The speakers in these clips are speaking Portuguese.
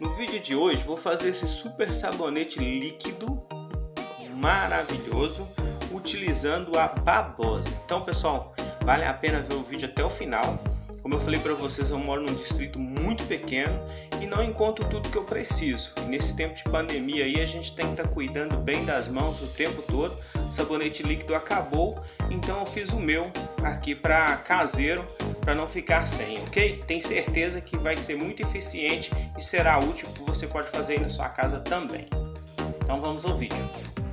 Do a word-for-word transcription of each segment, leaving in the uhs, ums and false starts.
No vídeo de hoje vou fazer esse super sabonete líquido maravilhoso utilizando a babosa. Então pessoal, vale a pena ver o vídeo até o final. Como eu falei para vocês, eu moro num distrito muito pequeno e não encontro tudo que eu preciso. E nesse tempo de pandemia aí a gente tem que estar cuidando bem das mãos o tempo todo. O sabonete líquido acabou, então eu fiz o meu aqui para caseiro, para não ficar sem, ok? Tenho certeza que vai ser muito eficiente e será útil, que você pode fazer aí na sua casa também. Então vamos ao vídeo.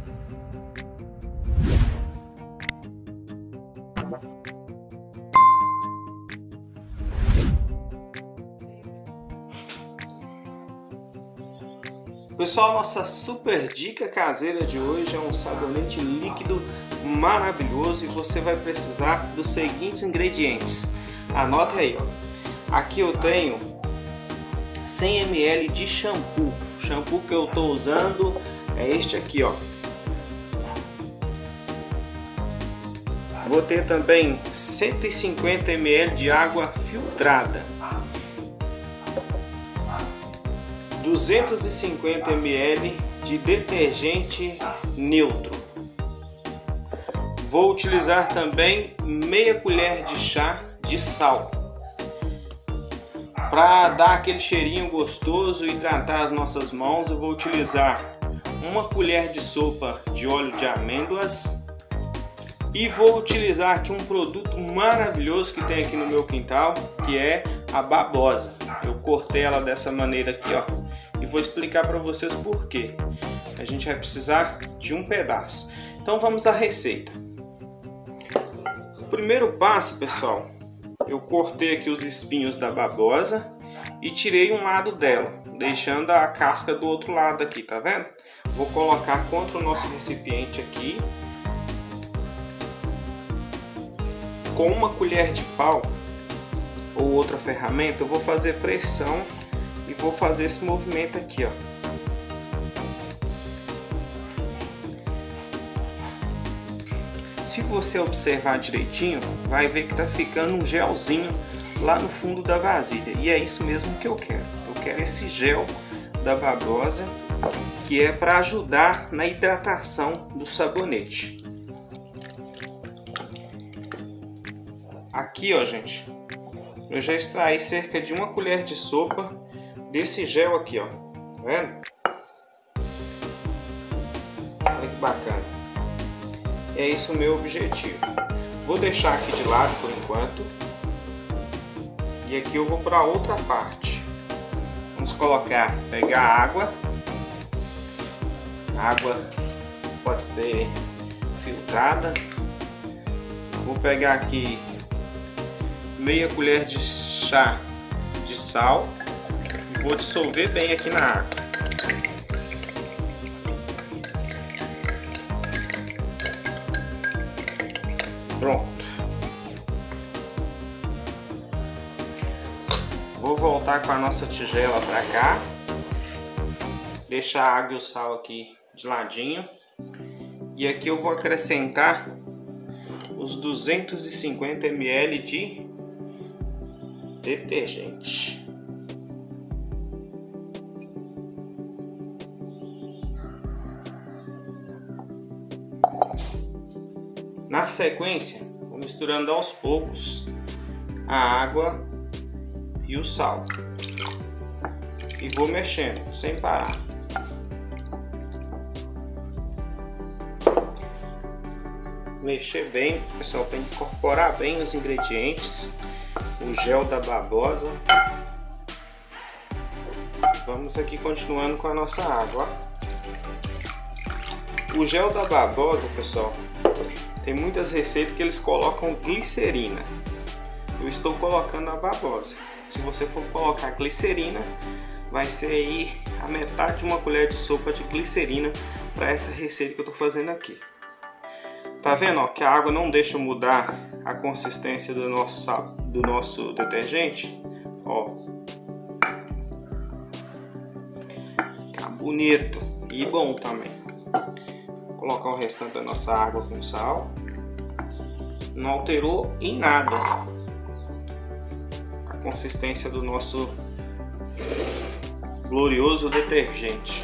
Pessoal, nossa super dica caseira de hoje é um sabonete líquido maravilhoso e você vai precisar dos seguintes ingredientes. Anota aí, ó. Aqui eu tenho cem mililitros de shampoo. O shampoo que eu estou usando é este aqui, ó. Vou ter também cento e cinquenta mililitros de água filtrada. duzentos e cinquenta mililitros de detergente neutro. Vou utilizar também meia colher de chá de sal para dar aquele cheirinho gostoso e hidratar as nossas mãos. Eu vou utilizar uma colher de sopa de óleo de amêndoas e vou utilizar aqui um produto maravilhoso que tem aqui no meu quintal, que é a babosa. Eu cortei ela dessa maneira aqui, ó, e vou explicar para vocês por quê. A gente vai precisar de um pedaço. Então vamos à receita. O primeiro passo, pessoal, eu cortei aqui os espinhos da babosa e tirei um lado dela, deixando a casca do outro lado aqui, tá vendo? Vou colocar contra o nosso recipiente aqui. Com uma colher de pau ou outra ferramenta, eu vou fazer pressão e vou fazer esse movimento aqui, ó. Se você observar direitinho, vai ver que tá ficando um gelzinho lá no fundo da vasilha. E é isso mesmo que eu quero. Eu quero esse gel da babosa, que é para ajudar na hidratação do sabonete. Aqui, ó, gente, eu já extraí cerca de uma colher de sopa desse gel aqui, ó, tá vendo? Olha que bacana. É esse o meu objetivo. Vou deixar aqui de lado por enquanto. E aqui eu vou para outra parte. Vamos colocar, pegar água. A água pode ser filtrada. Vou pegar aqui meia colher de chá de sal. Vou dissolver bem aqui na água. Pronto. Vou voltar com a nossa tigela para cá. Deixar a água e o sal aqui de ladinho. E aqui eu vou acrescentar os duzentos e cinquenta mililitros de detergente. Na sequência, vou misturando aos poucos a água e o sal e vou mexendo sem parar. Mexer bem, pessoal, tem que incorporar bem os ingredientes. O gel da babosa. Vamos aqui continuando com a nossa água. O gel da babosa, pessoal, tem muitas receitas que eles colocam glicerina. Eu estou colocando a babosa. Se você for colocar glicerina, vai ser aí a metade de uma colher de sopa de glicerina para essa receita que eu estou fazendo aqui. Tá vendo, ó, que a água não deixa mudar a consistência do nosso sal, do nosso detergente? Ó, fica bonito e bom também. Vou colocar o restante da nossa água com sal. Não alterou em nada a consistência do nosso glorioso detergente.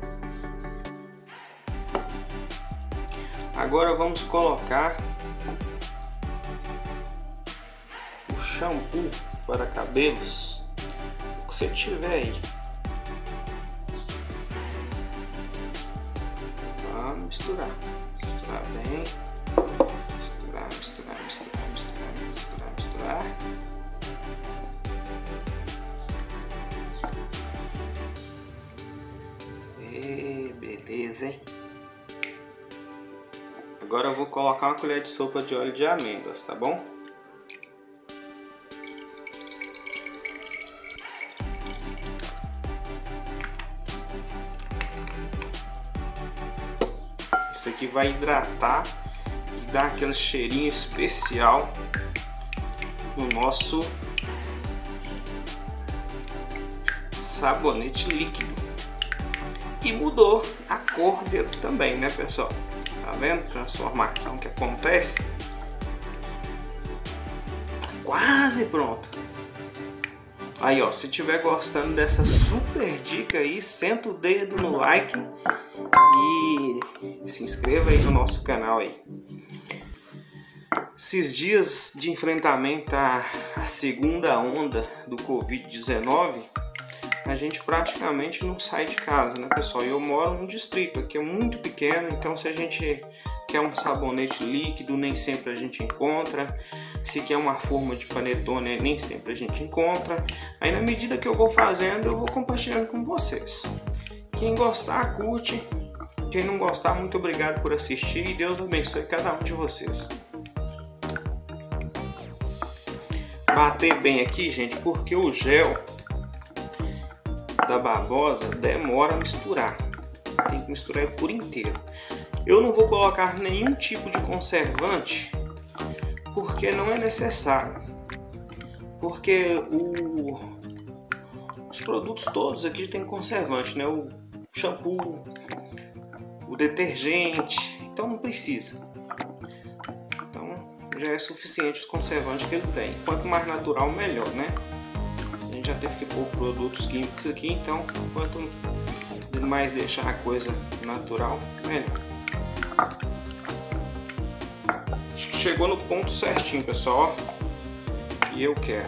Agora vamos colocar o shampoo para cabelos, o que você tiver aí. Vamos misturar, misturar bem, misturar, misturar, misturar, misturar, misturar, misturar. E beleza, hein? Agora eu vou colocar uma colher de sopa de óleo de amêndoas, tá bom? Isso aqui vai hidratar e dar aquele cheirinho especial no nosso sabonete líquido. E mudou a cor dele também, né, pessoal? Tá vendo? Transformação que acontece. Quase pronto. Aí, ó, se tiver gostando dessa super dica aí, senta o dedo no like e se inscreva aí no nosso canal aí. Esses dias de enfrentamento à, à segunda onda do Covid dezenove, a gente praticamente não sai de casa, né, pessoal? Eu moro num distrito aqui é muito pequeno, então se a gente quer um sabonete líquido, nem sempre a gente encontra. Se quer uma forma de panetone, nem sempre a gente encontra. Aí na medida que eu vou fazendo, eu vou compartilhando com vocês. Quem gostar, curte. Quem não gostar, muito obrigado por assistir e Deus abençoe cada um de vocês. Bater bem aqui, gente, porque o gel da babosa demora a misturar. Tem que misturar ele por inteiro. Eu não vou colocar nenhum tipo de conservante porque não é necessário. Porque o, os produtos todos aqui tem conservante, né? O shampoo, o detergente, então não precisa. Então já é suficiente os conservantes que ele tem. Quanto mais natural, melhor, né? A gente já teve que pôr produtos químicos aqui, então quanto mais deixar a coisa natural, melhor. Acho que chegou no ponto certinho, pessoal, que eu quero.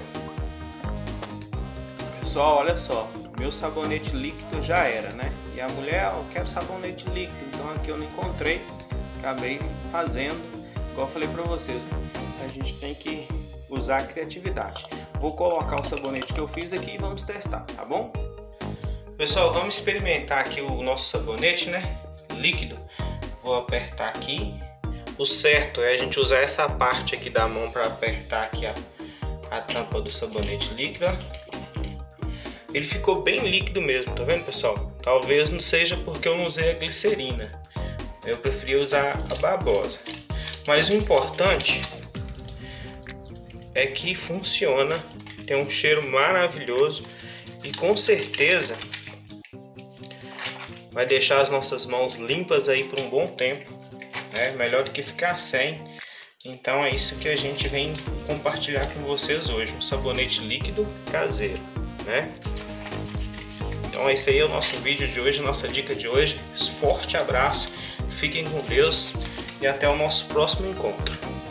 Pessoal, olha só, meu sabonete líquido já era, né? E a mulher, eu quero sabonete líquido, então aqui eu não encontrei, acabei fazendo, igual eu falei pra vocês, né? A gente tem que usar a criatividade. Vou colocar o sabonete que eu fiz aqui e vamos testar, tá bom? Pessoal, vamos experimentar aqui o nosso sabonete, né? Líquido. Vou apertar aqui. O certo é a gente usar essa parte aqui da mão para apertar aqui a, a tampa do sabonete líquido. Ele ficou bem líquido mesmo, tá vendo, pessoal? Talvez não seja porque eu não usei a glicerina. Eu preferi usar a babosa. Mas o importante é que funciona, tem um cheiro maravilhoso e com certeza vai deixar as nossas mãos limpas aí por um bom tempo, né? Melhor do que ficar sem. Então é isso que a gente vem compartilhar com vocês hoje, um sabonete líquido caseiro, né? Então esse aí é o nosso vídeo de hoje, nossa dica de hoje. Forte abraço, fiquem com Deus e até o nosso próximo encontro.